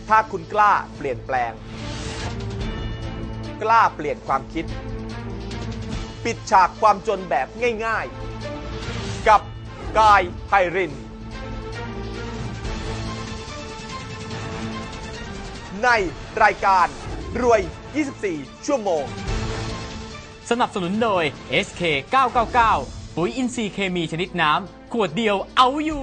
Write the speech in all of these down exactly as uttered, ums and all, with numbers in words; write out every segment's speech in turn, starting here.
ถ้าคุณกล้าเปลี่ยนแปลงกล้าเปลี่ยนความคิดปิดฉากความจนแบบง่ายๆกับกายไพรินทร์ในรายการรวยยี่สิบสี่ชั่วโมงสนับสนุนโดย เอส เค เก้า เก้า เก้า ปุ๋ยอินทรีย์เคมีชนิดน้ำขวดเดียวเอาอยู่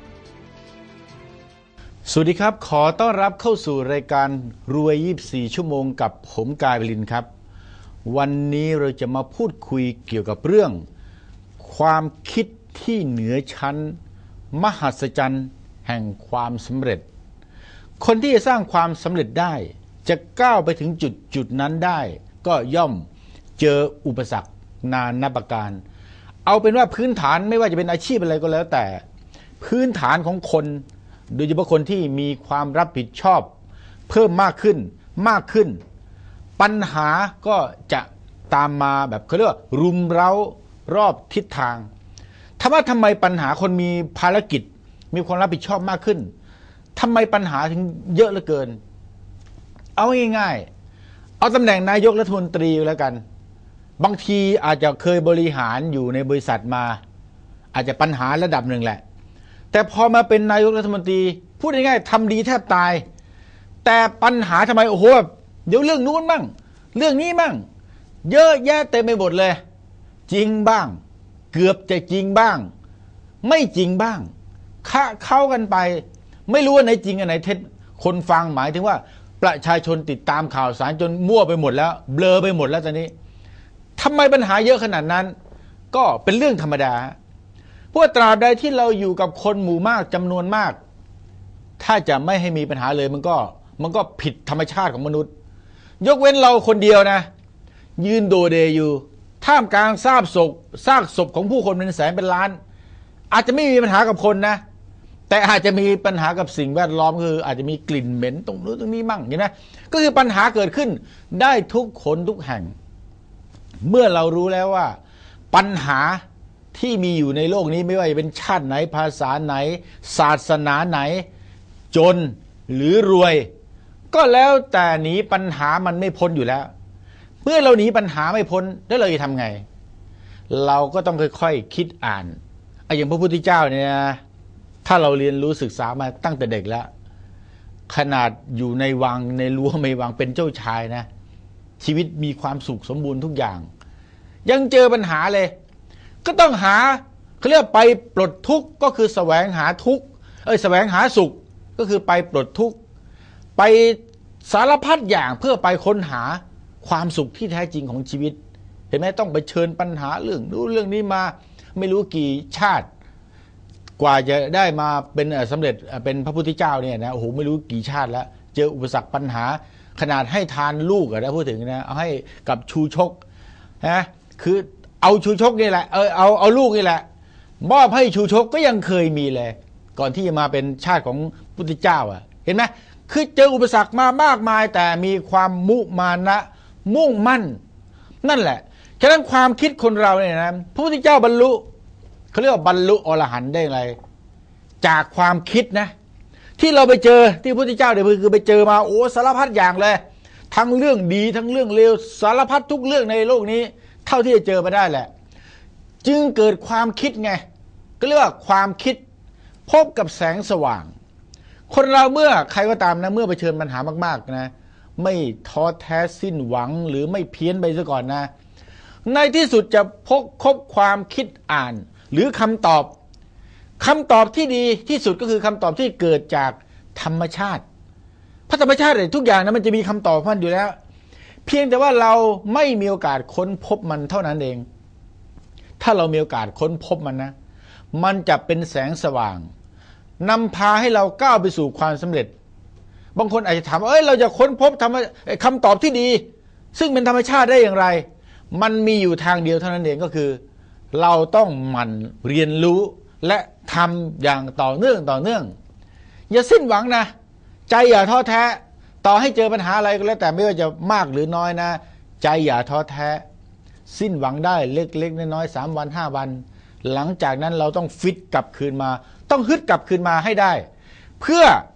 สวัสดีครับขอต้อนรับเข้าสู่รายการรวยยี่สิบสี่ชั่วโมงกับผมกายไพรินทร์ครับวันนี้เราจะมาพูดคุยเกี่ยวกับเรื่องความคิดที่เหนือชั้นมหัศจรรย์แห่งความสำเร็จคนที่จะสร้างความสำเร็จได้จะก้าวไปถึงจุดจุดนั้นได้ก็ย่อมเจออุปสรรคนานาประการเอาเป็นว่าพื้นฐานไม่ว่าจะเป็นอาชีพอะไรก็แล้วแต่พื้นฐานของคนโดยเฉพาะคนที่มีความรับผิดชอบเพิ่มมากขึ้นมากขึ้นปัญหาก็จะตามมาแบบเขาเรียกว่ารุมเร้ารอบทิศทางถามว่าทำไมปัญหาคนมีภารกิจมีความรับผิดชอบมากขึ้นทำไมปัญหาถึงเยอะเหลือเกินเอาง่ายๆเอาตำแหน่งนายกรัฐมนตรีแล้วกันบางทีอาจจะเคยบริหารอยู่ในบริษัทมาอาจจะปัญหาระดับหนึ่งแหละแต่พอมาเป็นนายกรัฐมนตรีพูดง่ายๆทำดีแทบตายแต่ปัญหาทำไมโอ้โหเดี๋ยวเรื่องนู้นบ้างเรื่องนี้บ้างเยอะแยะเต็มไปหมดเลยจริงบ้างเกือบจะจริงบ้างไม่จริงบ้างคะเข้ากันไปไม่รู้ว่าไหนจริงอันไหนเท็จคนฟังหมายถึงว่าประชาชนติดตามข่าวสารจนมั่วไปหมดแล้วเบลอไปหมดแล้วตอนนี้ทำไมปัญหาเยอะขนาดนั้นก็เป็นเรื่องธรรมดาเพราะตราบใดที่เราอยู่กับคนหมู่มากจำนวนมากถ้าจะไม่ให้มีปัญหาเลยมันก็มันก็ผิดธรรมชาติของมนุษย์ยกเว้นเราคนเดียวนะยืนโดเดอยู่ท่ามกลางซากศพซากศพของผู้คนเป็นแสนเป็นล้านอาจจะไม่มีปัญหากับคนนะแต่อาจจะมีปัญหากับสิ่งแวดล้อมคืออาจจะมีกลิ่นเหม็นตรงนู้นตรงนี้มั่งเห็นไหมก็คือปัญหาเกิดขึ้นได้ทุกคนทุกแห่งเมื่อเรารู้แล้วว่าปัญหาที่มีอยู่ในโลกนี้ไม่ว่าจะเป็นชาติไหนภาษาไหนศาสนาไหนจนหรือรวยก็แล้วแต่หนีปัญหามันไม่พ้นอยู่แล้วเมื่อเราหนีปัญหาไม่พ้นแล้วเราจะทำไงเราก็ต้องค่อยๆคิดอ่านไอ้อย่างพระพุทธเจ้าเนี่ยถ้าเราเรียนรู้ศึกษามาตั้งแต่เด็กแล้วขนาดอยู่ในวังในรั้วไม่วังเป็นเจ้าชายนะชีวิตมีความสุขสมบูรณ์ทุกอย่างยังเจอปัญหาเลยก็ต้องหาเขาเรียกไปปลดทุกข์ก็คือแสวงหาทุกข์เอ้ยแสวงหาสุขก็คือไปปลดทุกข์ไปสารพัดอย่างเพื่อไปค้นหาความสุขที่แท้จริงของชีวิตเห็นไหมต้องไปเชิญปัญหาเรื่องนู้นเรื่องนี้มาไม่รู้กี่ชาติกว่าจะได้มาเป็นสำเร็จเป็นพระพุทธเจ้าเนี่ยนะโอ้โหไม่รู้กี่ชาติแล้วเจออุปสรรคปัญหาขนาดให้ทานลูกอะนะพูดถึงนะเอาให้กับชูชกนะคือเอาชูชกนี่แหละเออเอาเอาลูกนี่แหละมอบให้ชูชกก็ยังเคยมีเลยก่อนที่จะมาเป็นชาติของพุทธเจ้าอ่ะเห็นไหมคือเจออุปสรรคมามากมายแต่มีความมุมานะมุ่งมั่นนั่นแหละฉะนั้นความคิดคนเราเนี่ยนะพระพุทธเจ้าบรรลุเขาเรียกว่าบรรลุอรหันต์ได้อะไรจากความคิดนะที่เราไปเจอที่พระพุทธเจ้าเนี่ยคือไปเจอมาโอ้สารพัดอย่างเลยทั้งเรื่องดีทั้งเรื่องเลวสารพัดทุกเรื่องในโลกนี้เท่าที่จะเจอมาได้แหละจึงเกิดความคิดไงก็เรียกว่าความคิดพบกับแสงสว่างคนเราเมื่อใครก็ตามนะเมื่อเผชิญปัญหามากๆนะไม่ท้อแท้สิ้นหวังหรือไม่เพี้ยนไปซะก่อนนะในที่สุดจะพบคบความคิดอ่านหรือคำตอบคำตอบที่ดีที่สุดก็คือคำตอบที่เกิดจากธรรมชาติเพราะธรรมชาติเนี่ยทุกอย่างนะมันจะมีคำตอบมันอยู่แล้วเพียงแต่ว่าเราไม่มีโอกาสค้นพบมันเท่านั้นเองถ้าเรามีโอกาสค้นพบมันนะมันจะเป็นแสงสว่างนำพาให้เราก้าวไปสู่ความสำเร็จบางคนอาจจะถามว่าเอ้ยเราจะค้นพบคำตอบที่ดีซึ่งเป็นธรรมชาติได้อย่างไรมันมีอยู่ทางเดียวเท่านั้นเองก็คือเราต้องหมั่นเรียนรู้และทำอย่างต่อเนื่องต่อเนื่องอย่าสิ้นหวังนะใจอย่าท้อแท้ต่อให้เจอปัญหาอะไรก็แล้วแต่ไม่ว่าจะมากหรือน้อยนะใจอย่าท้อแท้สิ้นหวังได้เล็กๆน้อยๆสามวันห้าวันหลังจากนั้นเราต้องฟิตกลับคืนมาต้องฮึดกลับคืนมาให้ได้เพื่อ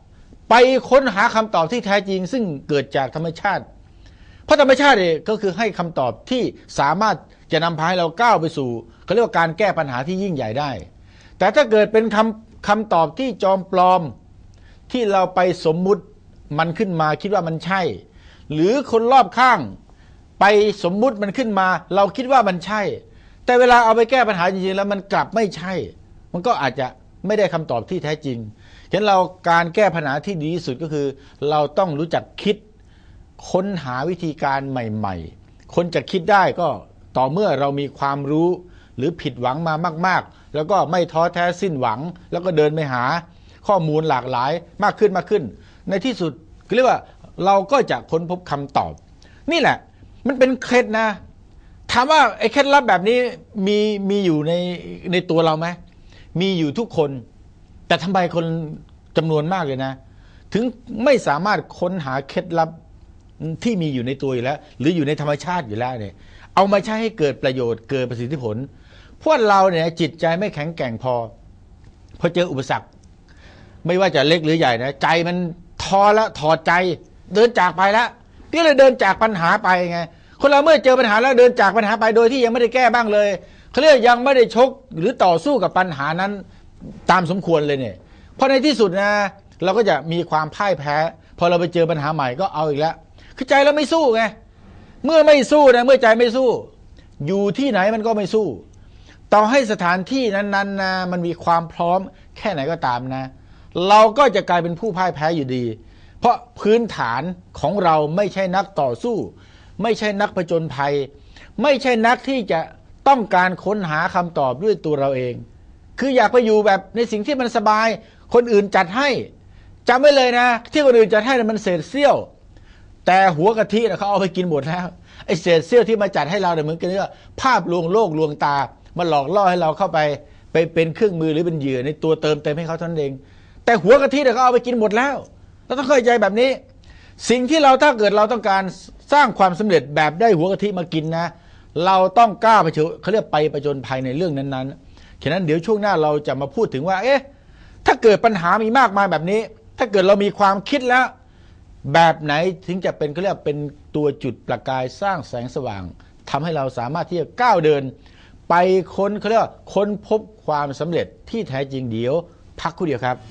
ไปค้นหาคำตอบที่แท้จริงซึ่งเกิดจากธรรมชาติเพราะธรรมชาติเนี่ยก็คือให้คำตอบที่สามารถจะนำพาให้เราก้าวไปสู่เขาเรียกว่าการแก้ปัญหาที่ยิ่งใหญ่ได้แต่ถ้าเกิดเป็นคำคำตอบที่จอมปลอมที่เราไปสมมุติมันขึ้นมาคิดว่ามันใช่หรือคนรอบข้างไปสมมุติมันขึ้นมาเราคิดว่ามันใช่แต่เวลาเอาไปแก้ปัญหาจริงๆแล้วมันกลับไม่ใช่มันก็อาจจะไม่ได้คำตอบที่แท้จริงฉะนั้นเราการแก้ปัญหาที่ดีที่สุดก็คือเราต้องรู้จักคิดค้นหาวิธีการใหม่ๆคนจะคิดได้ก็ต่อเมื่อเรามีความรู้หรือผิดหวังมามากๆแล้วก็ไม่ท้อแท้สิ้นหวังแล้วก็เดินไปหาข้อมูลหลากหลายมากขึ้นมากขึ้นในที่สุดเรียกว่าเราก็จะค้นพบคำตอบนี่แหละมันเป็นเคล็ดนะถามว่าไอ้เคล็ดลับแบบนี้มีมีอยู่ในในตัวเราไหมมีอยู่ทุกคนแต่ทำไมคนจำนวนมากเลยนะถึงไม่สามารถค้นหาเคล็ดลับที่มีอยู่ในตัวอยู่แล้วหรืออยู่ในธรรมชาติอยู่แล้วเนี่ยเอามาใช้ให้เกิดประโยชน์เกิดประสิทธิผลพวกเราเนี่ยจิตใจไม่แข็งแกร่งพอพอเจออุปสรรคไม่ว่าจะเล็กหรือใหญ่นะใจมันท้อแล้วถอดใจเดินจากไปแล้วก็เลยเดินจากปัญหาไปไงคนเราเมื่อเจอปัญหาแล้วเดินจากปัญหาไปโดยที่ยังไม่ได้แก้บ้างเลยเขาเรียกยังไม่ได้ชกหรือต่อสู้กับปัญหานั้นตามสมควรเลยเนี่ยเพราะในที่สุดนะเราก็จะมีความพ่ายแพ้พอเราไปเจอปัญหาใหม่ก็เอาอีกแล้วคือใจเราไม่สู้ไงเมื่อไม่สู้นะเมื่อใจไม่สู้อยู่ที่ไหนมันก็ไม่สู้ต่อให้สถานที่นั้นๆนะมันมีความพร้อมแค่ไหนก็ตามนะเราก็จะกลายเป็นผู้พ่ายแพ้อยู่ดีเพราะพื้นฐานของเราไม่ใช่นักต่อสู้ไม่ใช่นักผจญภัยไม่ใช่นักที่จะต้องการค้นหาคำตอบด้วยตัวเราเองคืออยากไปอยู่แบบในสิ่งที่มันสบายคนอื่นจัดให้จำไว้เลยนะที่คนอื่นจัดให้มันเศษเสี้ยวแต่หัวกะทิเขาเอาไปกินหมดแล้วไอ้เศษเสี้ยวที่มาจัดให้เราเนี่ยเหมือนกันว่าภาพลวงโลกลวงตามาหลอกล่อให้เราเข้าไปไปเป็นเครื่องมือหรือเป็นเหยื่อในตัวเติมเต็มให้เขาเท่านั้นเองแต่หัวกะทิเนี่ยเขาเอาไปกินหมดแล้วเราต้องเข้าใจแบบนี้สิ่งที่เราถ้าเกิดเราต้องการสร้างความสำเร็จแบบได้หัวกะทิมากินนะเราต้องกล้าไปเฉยเขาเรียกไปประจนภัยในเรื่องนั้นๆฉะนั้นเดี๋ยวช่วงหน้าเราจะมาพูดถึงว่าเอ๊ะถ้าเกิดปัญหามีมากมายแบบนี้ถ้าเกิดเรามีความคิดแล้วแบบไหนถึงจะเป็นเขาเรียกเป็นตัวจุดประกายสร้างแสงสว่างทำให้เราสามารถที่จะก้าวเดินไปค้นเขาเรียกว่าค้นพบความสำเร็จที่แท้จริงเดี๋ยวพักครู่เดียวครับ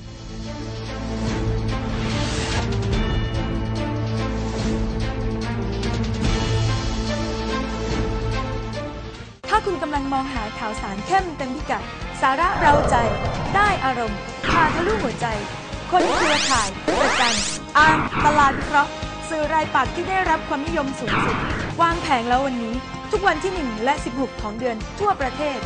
ถ้าคุณกำลังมองหาข่าวสารเข้มเต็มพิกัดสาระเราใจได้อารมณ์พาทะลุหัวใจคนเครือข่ายประกันอาร์มตลาดวิเคราะห์สื่อรายปักษ์ที่ได้รับความนิยมสูงสุดวางแผงแล้ววันนี้ทุกวันที่หนึ่งและสิบหกของเดือนทั่วประเทศ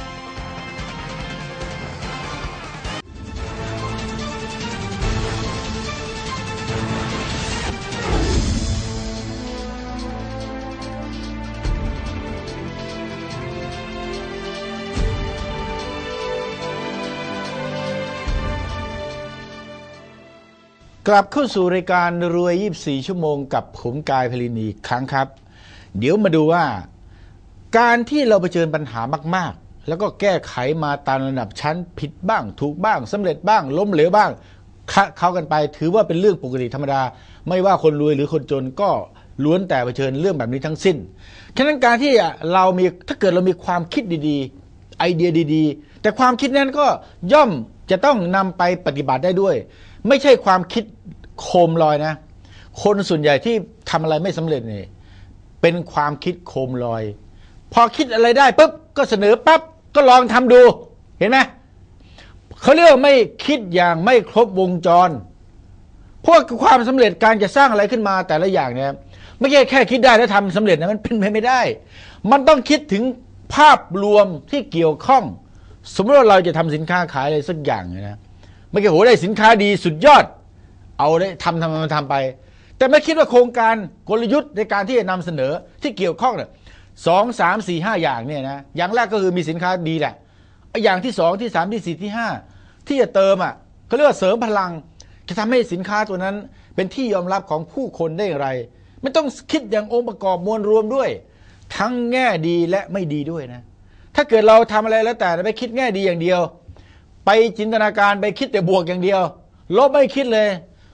กลับเข้าสู่รายการรวยยี่สิบสี่ชั่วโมงกับผมกายพลินอีกครั้งครับเดี๋ยวมาดูว่าการที่เราเผชิญปัญหามากๆแล้วก็แก้ไขมาตามระดับชั้นผิดบ้างถูกบ้างสำเร็จบ้างล้มเหลวบ้างคะเข้ากันไปถือว่าเป็นเรื่องปกติธรรมดาไม่ว่าคนรวยหรือคนจนก็ล้วนแต่เผชิญเรื่องแบบนี้ทั้งสิ้นฉะนั้นการที่เรามีถ้าเกิดเรามีความคิดดีๆไอเดียดีๆแต่ความคิดนั้นก็ย่อมจะต้องนำไปปฏิบัติได้ด้วยไม่ใช่ความคิดโคมลอยนะคนส่วนใหญ่ที่ทำอะไรไม่สำเร็จเนี่ยเป็นความคิดโคมลอยพอคิดอะไรได้ปุ๊บก็เสนอปั๊บก็ลองทำดูเห็นไหมเขาเรียกว่าไม่คิดอย่างไม่ครบวงจรเพราะความสำเร็จการจะสร้างอะไรขึ้นมาแต่ละอย่างเนี่ยไม่ใช่แค่คิดได้แล้วทำสำเร็จนะมันเป็นไปไม่ได้มันต้องคิดถึงภาพรวมที่เกี่ยวข้องสมมติว่าเราจะทำสินค้าขายอะไรสักอย่างนะไม่ใช่โหได้สินค้าดีสุดยอดเอาได้ทำทำทำทำไปแต่ไม่คิดว่าโครงการกลยุทธ์ในการที่จะนำเสนอที่เกี่ยวข้องเนี่ยสองสามสี่ห้าอย่างเนี่ยนะอย่างแรกก็คือมีสินค้าดีแหละอย่างที่สองที่สามที่สี่ที่ห้าที่จะเติมอ่ะเขาเรียกว่าเสริมพลังจะทำให้สินค้าตัวนั้นเป็นที่ยอมรับของผู้คนได้อย่างไรไม่ต้องคิดอย่างองค์ประกอบมวลรวมด้วยทั้งแง่ดีและไม่ดีด้วยนะถ้าเกิดเราทำอะไรแล้วแต่ไปคิดแง่ดีอย่างเดียวไปจินตนาการไปคิดแต่บวกอย่างเดียวลบไม่คิดเลย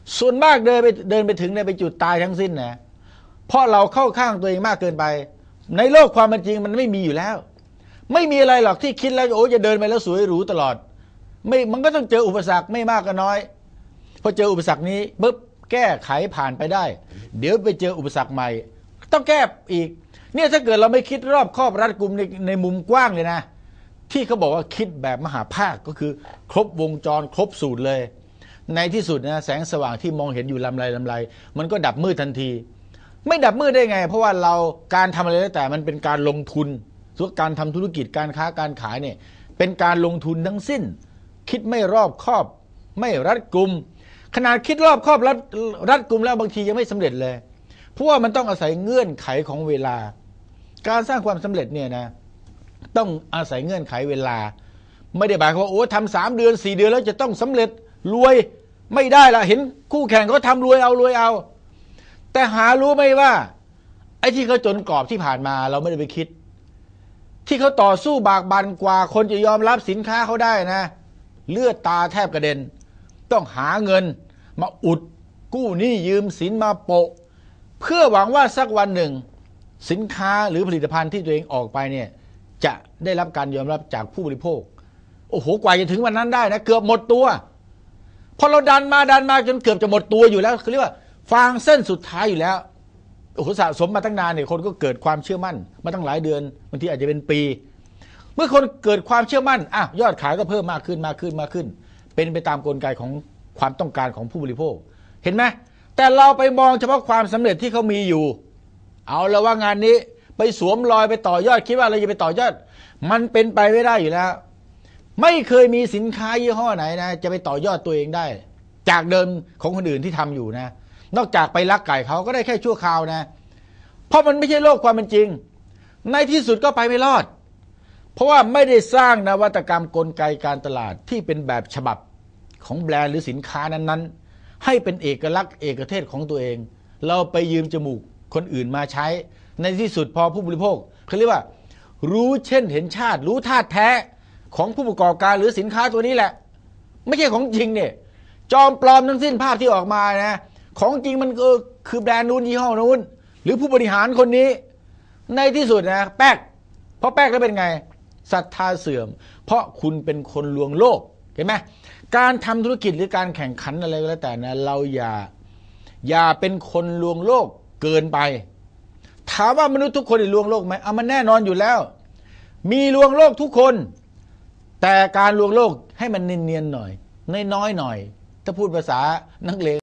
ส่วนมากเดินไปเดินไปถึงเนี่ยไปจุดตายทั้งสิ้นนะเพราะเราเข้าข้างตัวเองมากเกินไปในโลกความเป็นจริงมันไม่มีอยู่แล้วไม่มีอะไรหรอกที่คิดแล้วโอ้จะเดินไปแล้วสวยหรูตลอดไม่มันก็ต้องเจออุปสรรคไม่มากก็น้อยพอเจออุปสรรคนี้ปุ๊บแก้ไขผ่านไปได้เดี๋ยวไปเจออุปสรรคใหม่ต้องแก้อีกเนี่ยถ้าเกิดเราไม่คิดรอบคอบรัดกุมในในมุมกว้างเลยนะที่เขาบอกว่าคิดแบบมหาภาคก็คือครบวงจรครบสูตรเลยในที่สุดนะแสงสว่างที่มองเห็นอยู่ลำไรลำไรมันก็ดับมืดทันทีไม่ดับมืดได้ไงเพราะว่าเราการทำอะไรแล้วแต่มันเป็นการลงทุนส่วนการทำธุรกิจการค้าการขายเนี่ยเป็นการลงทุนทั้งสิ้นคิดไม่รอบคอบไม่รัดกุมขนาดคิดรอบคอบรัดรัดกุมแล้วบางทียังไม่สำเร็จเลยเพราะว่ามันต้องอาศัยเงื่อนไขของเวลาการสร้างความสำเร็จเนี่ยนะต้องอาศัยเงื่อนไขเวลาไม่ได้หมายความว่าโอ้ทำสามเดือนสี่เดือนแล้วจะต้องสำเร็จรวยไม่ได้ละเห็นคู่แข่งเขาทำรวยเอารวยเอาแต่หารู้ไหมว่าไอ้ที่เขาจนกรอบที่ผ่านมาเราไม่ได้ไปคิดที่เขาต่อสู้บากบั่นกว่าคนจะยอมรับสินค้าเขาได้นะเลือดตาแทบกระเด็นต้องหาเงินมาอุดกู้หนี้ยืมสินมาโปะเพื่อหวังว่าสักวันหนึ่งสินค้าหรือผลิตภัณฑ์ที่ตัวเองออกไปเนี่ยจะได้รับการยอมรับจากผู้บริโภคโอ้โหกว่าจะถึงวันนั้นได้นะเกือบหมดตัวพอเราดันมาดันมาจนเกือบจะหมดตัวอยู่แล้วคือเรียกว่าฟางเส้นสุดท้ายอยู่แล้วโอ้โหสะสมมาตั้งนานเนี่ยคนก็เกิดความเชื่อมั่นมาตั้งหลายเดือนบางทีอาจจะเป็นปีเมื่อคนเกิดความเชื่อมั่นอ่ะยอดขายก็เพิ่มมากขึ้นมากขึ้นมากขึ้นเป็นไปตามกลไกของความต้องการของผู้บริโภคเห็นไหมแต่เราไปมองเฉพาะความสำเร็จที่เขามีอยู่เอาแล้วว่างานนี้ไปสวมรอยไปต่อยอดคิดว่าเราจะไปต่อยอดมันเป็นไปไม่ได้อยู่แล้วไม่เคยมีสินค้ายี่ห้อไหนนะจะไปต่อยอดตัวเองได้จากเดิมของคนอื่นที่ทำอยู่นะนอกจากไปลักไก่เขาก็ได้แค่ชั่วคราวนะเพราะมันไม่ใช่โลกความเป็นจริงในที่สุดก็ไปไม่รอดเพราะว่าไม่ได้สร้างนวัตกรรมกลไกการตลาดที่เป็นแบบฉบับของแบรนด์หรือสินค้านั้นๆให้เป็นเอกลักษณ์เอกเทศของตัวเองเราไปยืมจมูกคนอื่นมาใช้ในที่สุดพอผู้บริโภคเขาเรียกว่ารู้เช่นเห็นชาติรู้ธาตุแท้ของผู้ประกอบการหรือสินค้าตัวนี้แหละไม่ใช่ของจริงเนี่ยจอมปลอมทั้งสิ้นภาพที่ออกมานะของจริงมันก็คือแบรนด์นู้นยี่ห้อนู้นหรือผู้บริหารคนนี้ในที่สุดนะแป๊กเพราะแป๊กแล้วเป็นไงศรัทธาเสื่อมเพราะคุณเป็นคนลวงโลกเห็นไหมการทำธุรกิจหรือการแข่งขันอะไรก็แล้วแต่นะเราอย่าอย่าเป็นคนลวงโลกเกินไปถามว่ามนุษย์ทุกคนได้ลวงโลกไหมเอามันแน่นอนอยู่แล้วมีลวงโลกทุกคนแต่การลวงโลกให้มันเนียนๆหน่อยน้อยๆหน่อยถ้าพูดภาษานักเลง